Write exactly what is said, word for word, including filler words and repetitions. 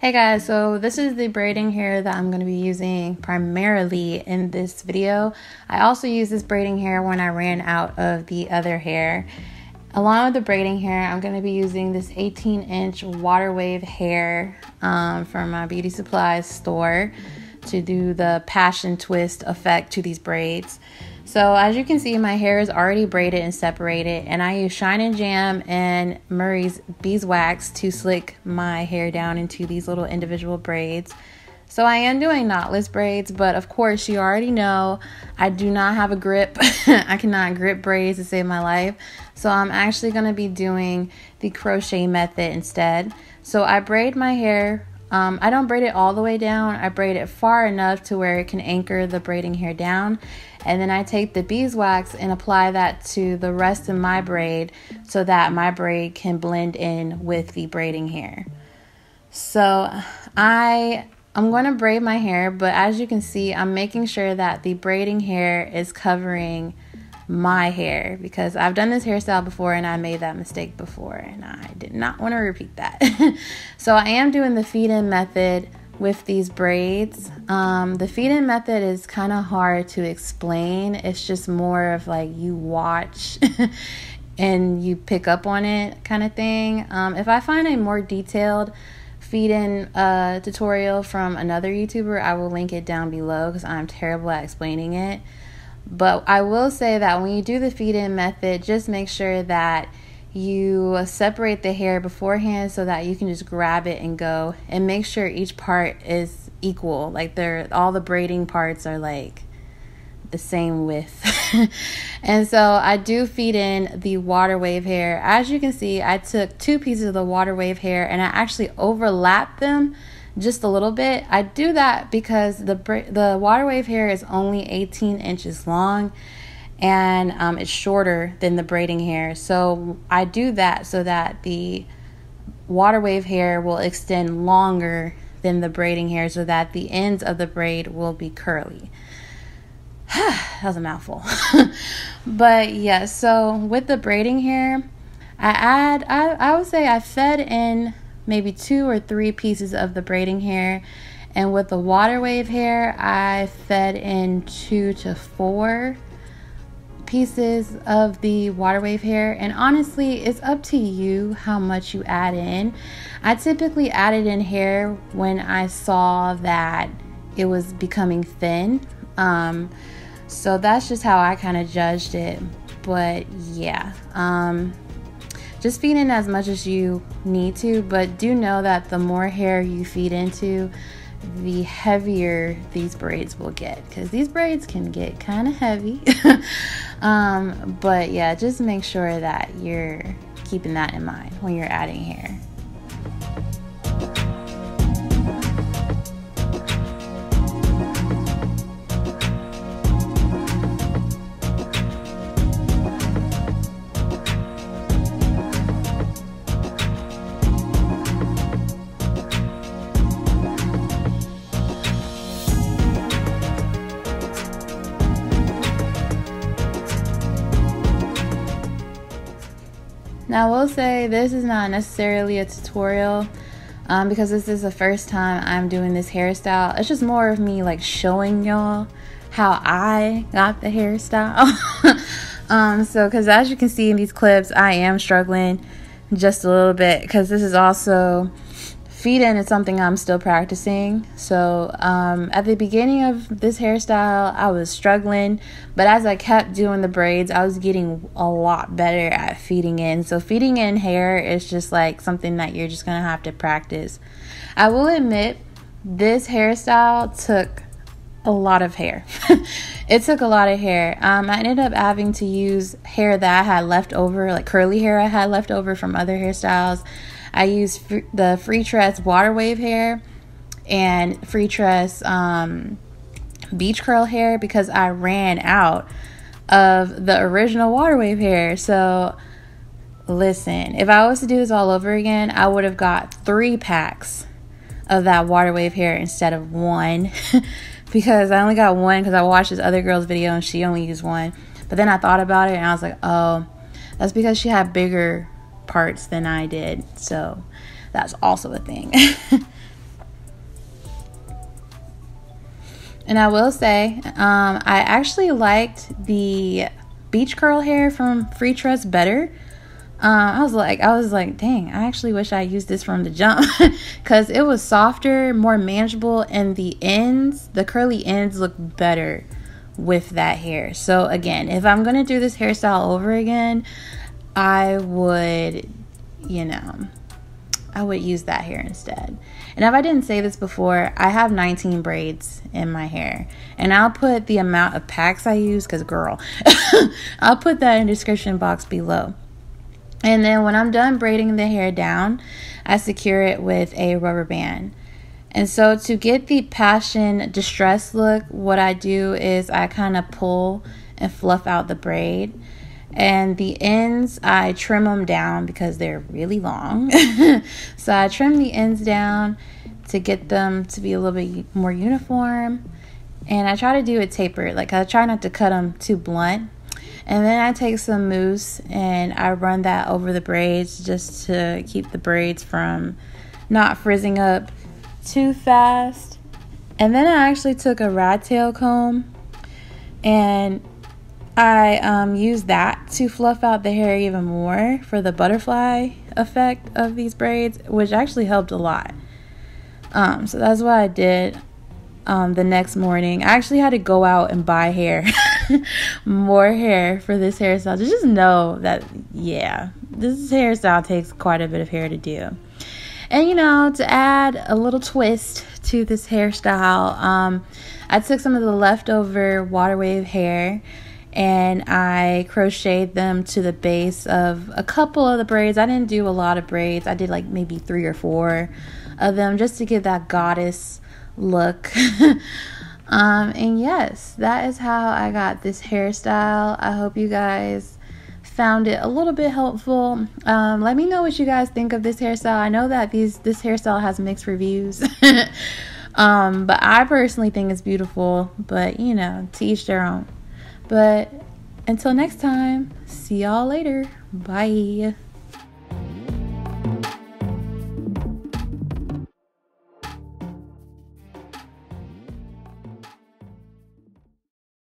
Hey guys, so this is the braiding hair that I'm going to be using primarily in this video. I also used this braiding hair when I ran out of the other hair. Along with the braiding hair, I'm going to be using this eighteen inch water wave hair um, from my beauty supplies store to do the passion twist effect to these braids. So as you can see, my hair is already braided and separated, and I use Shine and Jam and Murray's beeswax to slick my hair down into these little individual braids. So I am doing knotless braids, but of course you already know I do not have a grip. I cannot grip braids to save my life. So I'm actually going to be doing the crochet method instead. So I braid my hair. Um, I don't braid it all the way down. I braid it far enough to where it can anchor the braiding hair down. And then I take the beeswax and apply that to the rest of my braid so that my braid can blend in with the braiding hair. So I, I'm going to braid my hair, but as you can see, I'm making sure that the braiding hair is covering my hair because I've done this hairstyle before and I made that mistake before and I did not want to repeat that. So I am doing the feed-in method with these braids. Um, the feed-in method is kind of hard to explain. It's just more of like you watch and you pick up on it kind of thing. Um, if I find a more detailed feed-in uh, tutorial from another YouTuber, I will link it down below because I'm terrible at explaining it. But I will say that when you do the feed-in method, just make sure that you separate the hair beforehand so that you can just grab it and go, and make sure each part is equal. Like they're all the braiding parts are like the same width. And so I do feed in the water wave hair. As you can see, I took two pieces of the water wave hair and I actually overlapped them just a little bit. I do that because the the water wave hair is only eighteen inches long and um, it's shorter than the braiding hair. So I do that so that the water wave hair will extend longer than the braiding hair so that the ends of the braid will be curly. That was a mouthful. But yeah, so with the braiding hair, I add, I, I would say I fed in maybe two or three pieces of the braiding hair. And with the water wave hair, I fed in two to four pieces of the water wave hair. And honestly, it's up to you how much you add in. I typically added in hair when I saw that it was becoming thin. Um, so that's just how I kind of judged it. But yeah, um, just feed in as much as you need to, but do know that the more hair you feed into, the heavier these braids will get, because these braids can get kind of heavy. um, but yeah, just make sure that you're keeping that in mind when you're adding hair. Now I will say this is not necessarily a tutorial um, because this is the first time I'm doing this hairstyle. It's just more of me like showing y'all how I got the hairstyle. um, so because as you can see in these clips, I am struggling just a little bit because this is also feed-in is something I'm still practicing. So um, at the beginning of this hairstyle, I was struggling, but as I kept doing the braids, I was getting a lot better at feeding in. So feeding in hair is just like something that you're just gonna have to practice. I will admit, this hairstyle took a lot of hair. It took a lot of hair. Um, I ended up having to use hair that I had left over, like curly hair I had left over from other hairstyles. I used fr the Freetress water wave hair and Freetress um, beach curl hair because I ran out of the original water wave hair. So listen, if I was to do this all over again, I would have got three packs of that water wave hair instead of one because I only got one because I watched this other girl's video and she only used one. But then I thought about it and I was like, oh, that's because she had bigger parts than I did, so that's also a thing. And I will say, um, I actually liked the beach curl hair from Freetress better. Um, I was like, I was like, dang, I actually wish I used this from the jump because it was softer, more manageable, and the ends, the curly ends look better with that hair. So again, if I'm going to do this hairstyle over again, I would, you know, I would use that hair instead. And if I didn't say this before, I have nineteen braids in my hair. And I'll put the amount of packs I use, because girl, I'll put that in the description box below. And then when I'm done braiding the hair down, I secure it with a rubber band. And so to get the passion distress look, what I do is I kind of pull and fluff out the braid. And the ends, I trim them down because they're really long. So I trim the ends down to get them to be a little bit more uniform. And I try to do it tapered. Like I try not to cut them too blunt. And then I take some mousse and I run that over the braids just to keep the braids from not frizzing up too fast. And then I actually took a rat tail comb and I um, used that to fluff out the hair even more for the butterfly effect of these braids, which actually helped a lot. Um, so that's what I did um, the next morning. I actually had to go out and buy hair. More hair for this hairstyle. Just know that, yeah, this hairstyle takes quite a bit of hair to do. And, you know, to add a little twist to this hairstyle, um, I took some of the leftover water wave hair and I crocheted them to the base of a couple of the braids. I didn't do a lot of braids. I did like maybe three or four of them just to give that goddess look. Um, and yes, that is how I got this hairstyle. I hope you guys found it a little bit helpful. Um, let me know what you guys think of this hairstyle. I know that these this hairstyle has mixed reviews. um, but I personally think it's beautiful, but you know, to each their own. But until next time, see y'all later. Bye.